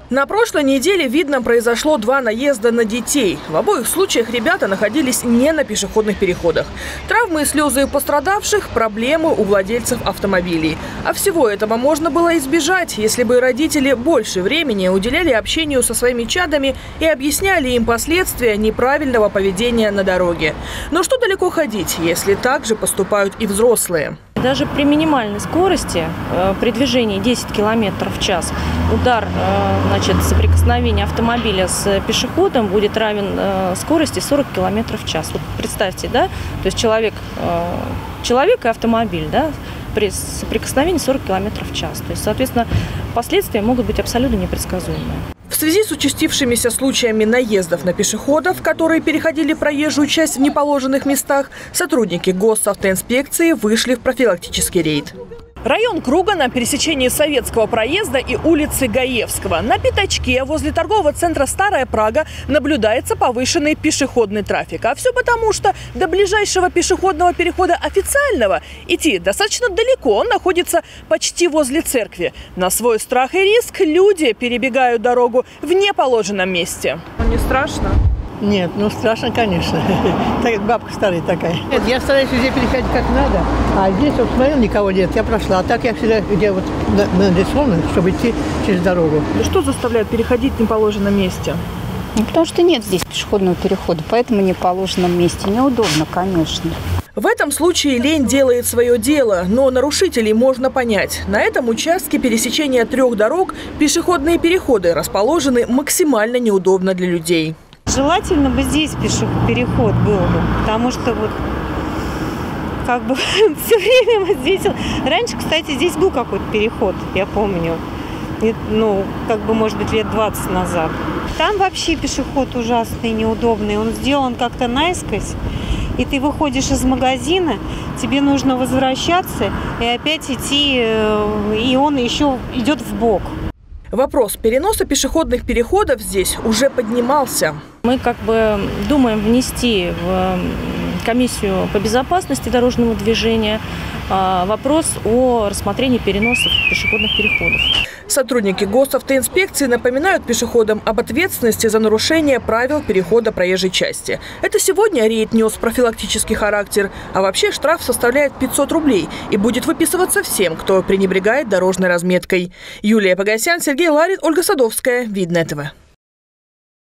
На прошлой неделе, видно, произошло 2 наезда на детей. В обоих случаях ребята находились не на пешеходных переходах. Травмы и слезы у пострадавших – проблемы у владельцев автомобилей. А всего этого можно было избежать, если бы родители больше времени уделяли общению со своими чадами и объясняли им последствия неправильного поведения на дороге. Но что далеко ходить, если так же поступают и взрослые? Даже при минимальной скорости, при движении 10 км в час, удар, соприкосновение автомобиля с пешеходом будет равен скорости 40 км в час. Вот представьте, да, то есть человек и автомобиль, да, при соприкосновении 40 км в час. То есть, соответственно, последствия могут быть абсолютно непредсказуемые. В связи с участившимися случаями наездов на пешеходов, которые переходили проезжую часть в неположенных местах, сотрудники госавтоинспекции вышли в профилактический рейд. Район Круга на пересечении Советского проезда и улицы Гаевского. На пятачке возле торгового центра «Старая Прага» наблюдается повышенный пешеходный трафик. А все потому, что до ближайшего пешеходного перехода официального идти достаточно далеко, он находится почти возле церкви. На свой страх и риск люди перебегают дорогу в неположенном месте. Не страшно? Нет, ну страшно, конечно. Бабка старая такая. Нет, я стараюсь везде переходить как надо, а здесь вот смотрел, никого нет, я прошла. А так я всегда где вот нарисована, чтобы идти через дорогу. Что заставляет переходить в неположенном месте? Потому что нет здесь пешеходного перехода, поэтому в неположенном месте. Неудобно, конечно. В этом случае лень делает свое дело, но нарушителей можно понять. На этом участке пересечения 3 дорог пешеходные переходы расположены максимально неудобно для людей. Желательно бы здесь переход был бы, потому что вот как бы все время вот здесь. Раньше, кстати, здесь был какой-то переход, я помню, ну, как бы, может быть, лет 20 назад. Там вообще пешеход ужасный, неудобный, он сделан как-то наискось, и ты выходишь из магазина, тебе нужно возвращаться и опять идти, и он еще идет вбок. Вопрос переноса пешеходных переходов здесь уже поднимался. Мы как бы думаем внести в комиссию по безопасности дорожного движения вопрос о рассмотрении переносов пешеходных переходов. Сотрудники госавтоинспекции напоминают пешеходам об ответственности за нарушение правил перехода проезжей части. Это сегодня рейд нес профилактический характер, а вообще штраф составляет 500 рублей и будет выписываться всем, кто пренебрегает дорожной разметкой. Юлия Погосян, Сергей Ларин, Ольга Садовская. Видное ТВ.